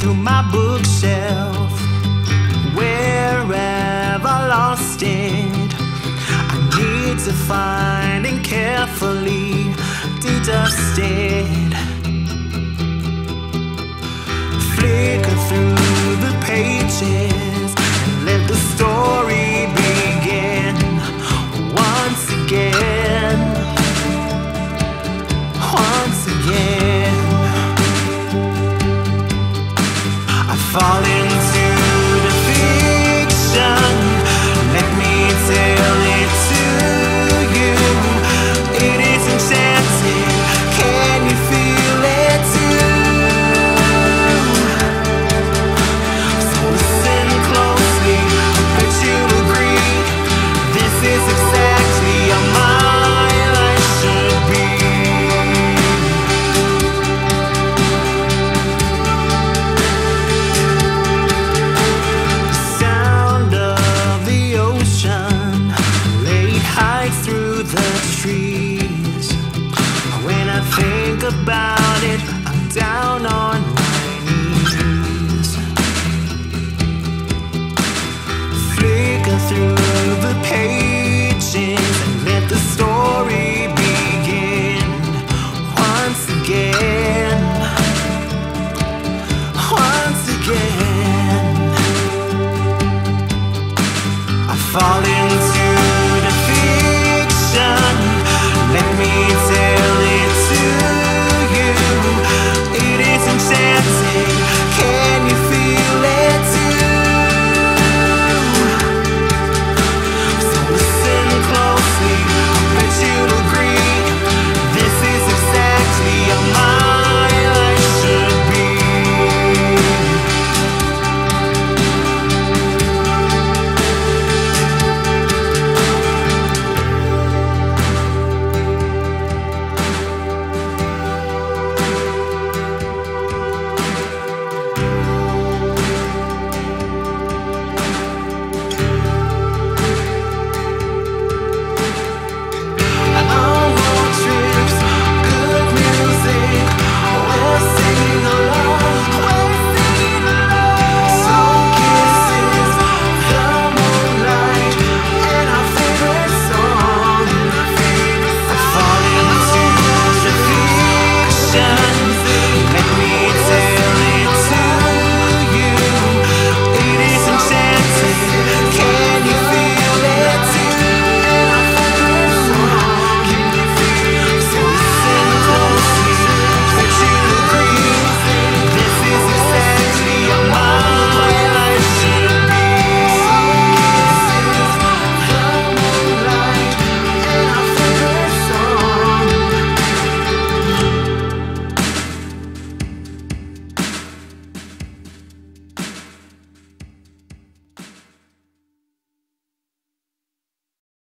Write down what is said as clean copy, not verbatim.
through my bookshelf, wherever lost it, I need to find and carefully dedust it. Flicker through the pages and let the story begin once again, once again. I fall into the fiction, let me tell it to you. It is enchanted, can you feel it too? So listen closely, I bet you agree, this is exactly how my life should be. Through the trees, when I think about it, I'm down on